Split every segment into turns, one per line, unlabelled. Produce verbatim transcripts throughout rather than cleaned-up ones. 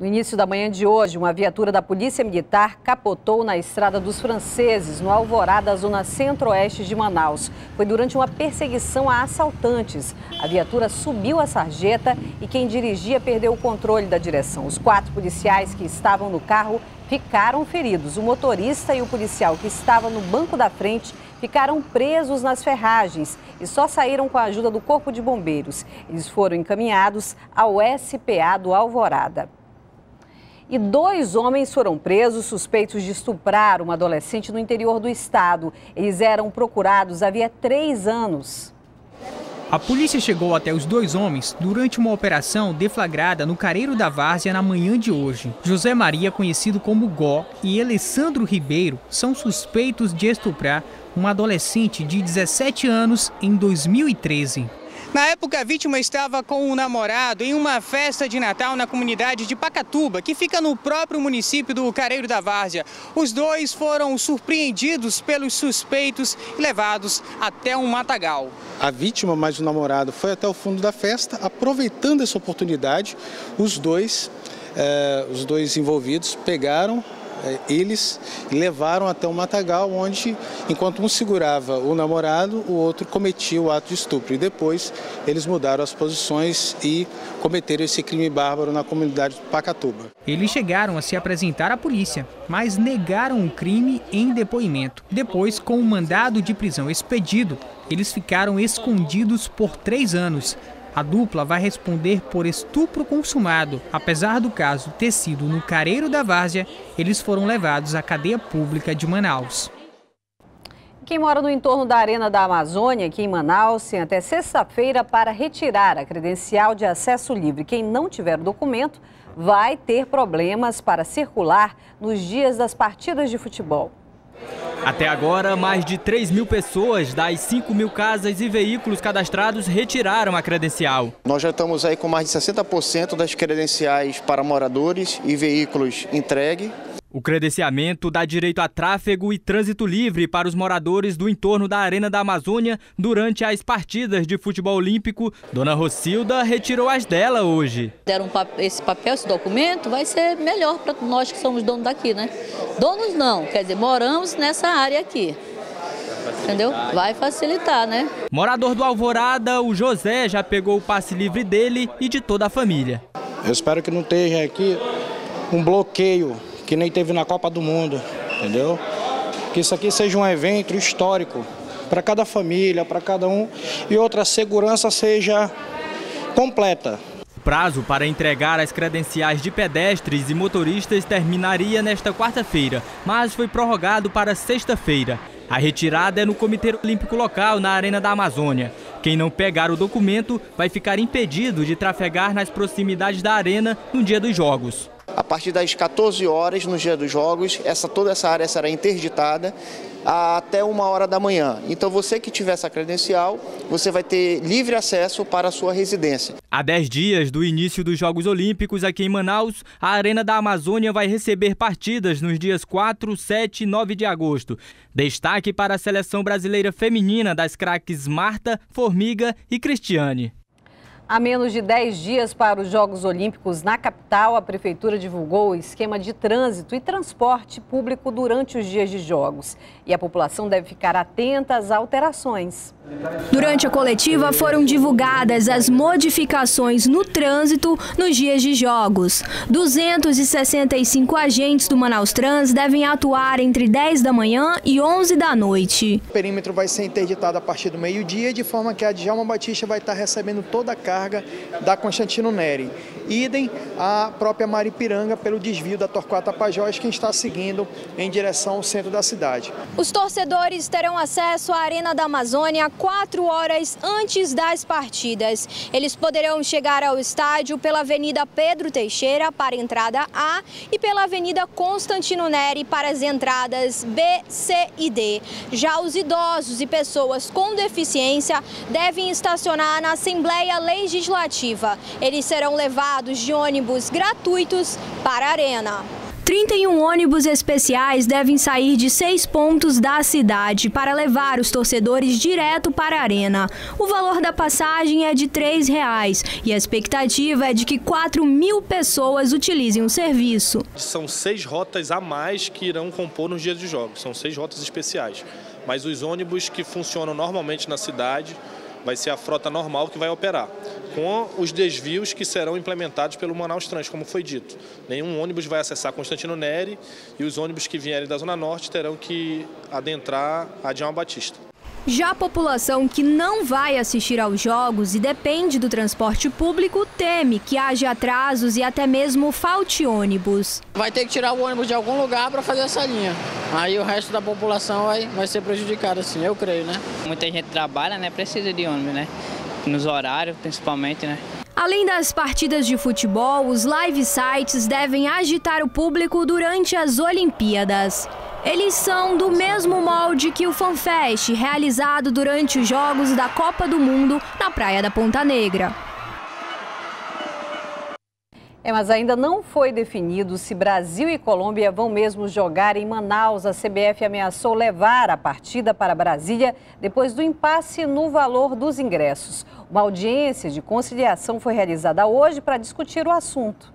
No início da manhã de hoje, uma viatura da Polícia Militar capotou na Estrada dos Franceses, no Alvorada, zona centro-oeste de Manaus. Foi durante uma perseguição a assaltantes. A viatura subiu a sarjeta e quem dirigia perdeu o controle da direção. Os quatro policiais que estavam no carro ficaram feridos. O motorista e o policial que estava no banco da frente ficaram presos nas ferragens e só saíram com a ajuda do Corpo de Bombeiros. Eles foram encaminhados ao S P A do Alvorada. E dois homens foram presos suspeitos de estuprar uma adolescente no interior do estado. Eles eram procurados havia três anos.
A polícia chegou até os dois homens durante uma operação deflagrada no Careiro da Várzea na manhã de hoje. José Maria, conhecido como Gó, e Alessandro Ribeiro são suspeitos de estuprar uma adolescente de dezessete anos em dois mil e treze.
Na época, a vítima estava com o namorado em uma festa de Natal na comunidade de Pacatuba, que fica no próprio município do Careiro da Várzea. Os dois foram surpreendidos pelos suspeitos e levados até um matagal.
A vítima, mais o namorado, foi até o fundo da festa. Aproveitando essa oportunidade, os dois, eh, os dois envolvidos pegaram eles levaram até um matagal onde, enquanto um segurava o namorado, o outro cometia o ato de estupro. E depois eles mudaram as posições e cometeram esse crime bárbaro na comunidade de Pacatuba.
Eles chegaram a se apresentar à polícia, mas negaram o crime em depoimento. Depois, com o mandado de prisão expedido, eles ficaram escondidos por três anos. A dupla vai responder por estupro consumado. Apesar do caso ter sido no Careiro da Várzea, eles foram levados à cadeia pública de Manaus.
Quem mora no entorno da Arena da Amazônia, aqui em Manaus, tem até sexta-feira para retirar a credencial de acesso livre. Quem não tiver o documento vai ter problemas para circular nos dias das partidas de futebol.
Até agora, mais de três mil pessoas das cinco mil casas e veículos cadastrados retiraram a credencial.
Nós já estamos aí com mais de sessenta por cento das credenciais para moradores e veículos entregue.
O credenciamento dá direito a tráfego e trânsito livre para os moradores do entorno da Arena da Amazônia durante as partidas de futebol olímpico. Dona Rocilda retirou as dela hoje.
Deram esse papel, esse documento, vai ser melhor para nós que somos donos daqui, né? Donos não, quer dizer, moramos nessa área aqui. Entendeu? Vai facilitar, né?
Morador do Alvorada, o José já pegou o passe livre dele e de toda a família.
Eu espero que não esteja aqui um bloqueio que nem teve na Copa do Mundo, entendeu? Que isso aqui seja um evento histórico para cada família, para cada um, e outra segurança seja completa.
O prazo para entregar as credenciais de pedestres e motoristas terminaria nesta quarta-feira, mas foi prorrogado para sexta-feira. A retirada é no Comitê Olímpico Local, na Arena da Amazônia. Quem não pegar o documento vai ficar impedido de trafegar nas proximidades da arena no dia dos jogos.
A partir das quatorze horas, no dia dos jogos, essa, toda essa área será interditada até uma hora da manhã. Então você que tiver essa credencial, você vai ter livre acesso para a sua residência.
Há dez dias do início dos Jogos Olímpicos aqui em Manaus, a Arena da Amazônia vai receber partidas nos dias quatro, sete e nove de agosto. Destaque para a seleção brasileira feminina das craques Marta, Formiga e Cristiane.
Há menos de dez dias para os Jogos Olímpicos na capital, a Prefeitura divulgou o esquema de trânsito e transporte público durante os dias de jogos. E a população deve ficar atenta às alterações.
Durante a coletiva foram divulgadas as modificações no trânsito nos dias de jogos. duzentos e sessenta e cinco agentes do Manaus Trans devem atuar entre dez da manhã e onze da noite.
O perímetro vai ser interditado a partir do meio-dia, de forma que a Djalma Batista vai estar recebendo toda a carga da Constantino Neri. Idem a própria Maripiranga pelo desvio da Torquato Tapajós, que está seguindo em direção ao centro da cidade.
Os torcedores terão acesso à Arena da Amazônia quatro horas antes das partidas. Eles poderão chegar ao estádio pela Avenida Pedro Teixeira para a entrada A e pela Avenida Constantino Neri para as entradas B, C e D. Já os idosos e pessoas com deficiência devem estacionar na Assembleia Legislativa. Eles serão levados de ônibus gratuitos para a Arena. trinta e um ônibus especiais devem sair de seis pontos da cidade para levar os torcedores direto para a arena. O valor da passagem é de três reais e a expectativa é de que quatro mil pessoas utilizem o serviço.
São seis rotas a mais que irão compor nos dias de jogos, são seis rotas especiais. Mas os ônibus que funcionam normalmente na cidade vai ser a frota normal que vai operar, com os desvios que serão implementados pelo Manaus Trans, como foi dito. Nenhum ônibus vai acessar Constantino Neri e os ônibus que vierem da Zona Norte terão que adentrar a Djalma Batista.
Já a população que não vai assistir aos jogos e depende do transporte público teme que haja atrasos e até mesmo falte ônibus.
Vai ter que tirar o ônibus de algum lugar para fazer essa linha. Aí o resto da população vai, vai ser prejudicado, assim, eu creio, né?
Muita gente trabalha, né? Precisa de ônibus, né? Nos horários, principalmente, né?
Além das partidas de futebol, os live sites devem agitar o público durante as Olimpíadas. Eles são do mesmo molde que o FanFest, realizado durante os Jogos da Copa do Mundo na Praia da Ponta Negra.
É, mas ainda não foi definido se Brasil e Colômbia vão mesmo jogar em Manaus. A C B F ameaçou levar a partida para Brasília depois do impasse no valor dos ingressos. Uma audiência de conciliação foi realizada hoje para discutir o assunto.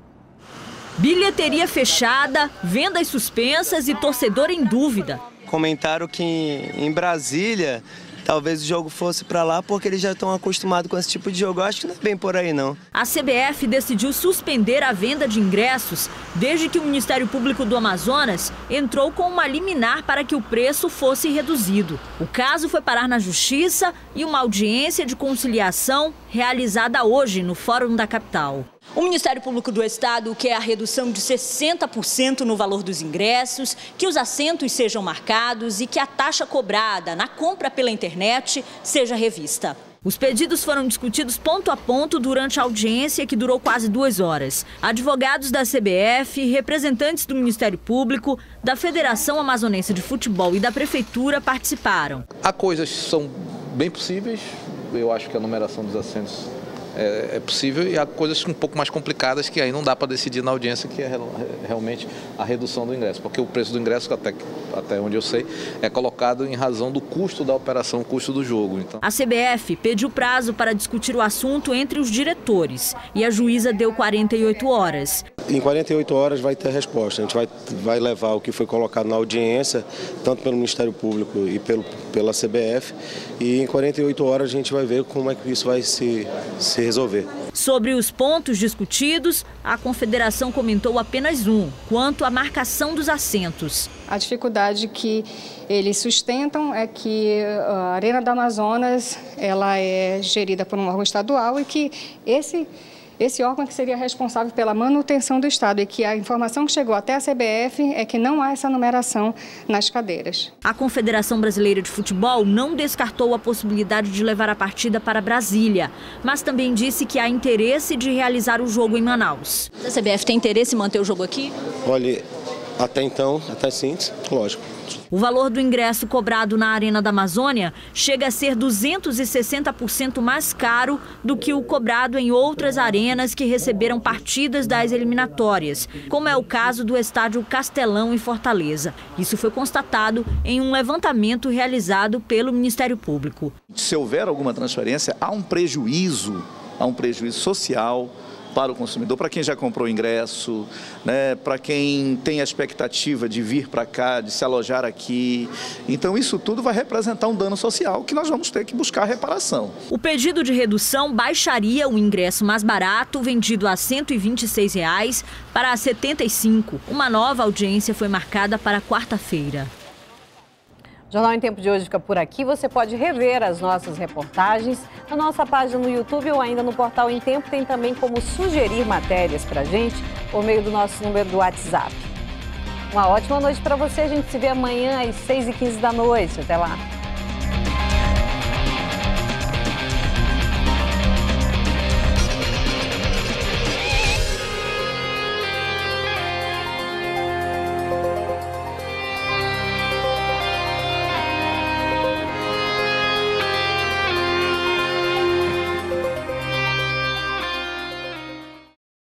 Bilheteria fechada, vendas suspensas e torcedor em dúvida.
Comentaram que em Brasília talvez o jogo fosse para lá porque eles já estão acostumados com esse tipo de jogo. Eu acho que não é bem por aí, não.
A C B F decidiu suspender a venda de ingressos desde que o Ministério Público do Amazonas entrou com uma liminar para que o preço fosse reduzido. O caso foi parar na Justiça e uma audiência de conciliação realizada hoje no Fórum da Capital. O Ministério Público do Estado quer a redução de sessenta por cento no valor dos ingressos, que os assentos sejam marcados e que a taxa cobrada na compra pela internet seja revista. Os pedidos foram discutidos ponto a ponto durante a audiência, que durou quase duas horas. Advogados da C B F, representantes do Ministério Público, da Federação Amazonense de Futebol e da Prefeitura participaram.
Há coisas que são bem possíveis, eu acho que a numeração dos assentos É, é possível, e há coisas um pouco mais complicadas que aí não dá para decidir na audiência, que é realmente a redução do ingresso, porque o preço do ingresso, até, até onde eu sei, é colocado em razão do custo da operação, o custo do jogo. Então...
A C B F pediu prazo para discutir o assunto entre os diretores e a juíza deu quarenta e oito horas.
Em quarenta e oito horas vai ter resposta. A gente vai, vai levar o que foi colocado na audiência, tanto pelo Ministério Público e pelo, pela C B F, e em quarenta e oito horas a gente vai ver como é que isso vai se, se resolver.
Sobre os pontos discutidos, a Confederação comentou apenas um, quanto à marcação dos assentos.
A dificuldade que eles sustentam é que a Arena do Amazonas ela é gerida por um órgão estadual e que esse... Esse órgão que seria responsável pela manutenção do Estado, e que a informação que chegou até a C B F é que não há essa numeração nas cadeiras.
A Confederação Brasileira de Futebol não descartou a possibilidade de levar a partida para Brasília, mas também disse que há interesse de realizar o jogo em Manaus. A C B F tem interesse em manter o jogo aqui?
Olha, até então, até sim, lógico.
O valor do ingresso cobrado na Arena da Amazônia chega a ser duzentos e sessenta por cento mais caro do que o cobrado em outras arenas que receberam partidas das eliminatórias, como é o caso do estádio Castelão em Fortaleza. Isso foi constatado em um levantamento realizado pelo Ministério Público.
Se houver alguma transferência, há um prejuízo, há um prejuízo social para o consumidor, para quem já comprou o ingresso, né, para quem tem a expectativa de vir para cá, de se alojar aqui. Então isso tudo vai representar um dano social que nós vamos ter que buscar reparação.
O pedido de redução baixaria o ingresso mais barato, vendido a cento e vinte e seis reais, para setenta e cinco reais. Uma nova audiência foi marcada para quarta-feira.
O Jornal em Tempo de hoje fica por aqui. Você pode rever as nossas reportagens na nossa página no YouTube ou ainda no portal Em Tempo. Tem também como sugerir matérias para a gente por meio do nosso número do WhatsApp. Uma ótima noite para você. A gente se vê amanhã às seis e quinze da noite. Até lá.